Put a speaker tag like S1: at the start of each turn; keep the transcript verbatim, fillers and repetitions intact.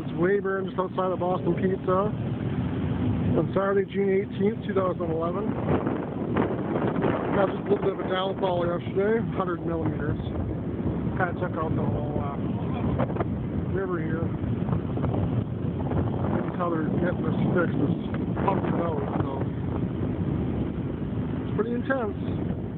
S1: is Weyburn, just outside of Boston Pizza, on Saturday, June eighteenth, two thousand eleven. Had just a little bit of a downfall yesterday, one hundred millimeters. Kind of took out the whole uh, river here. That's how they're getting this fixed, is pumping it out, so it's pretty intense.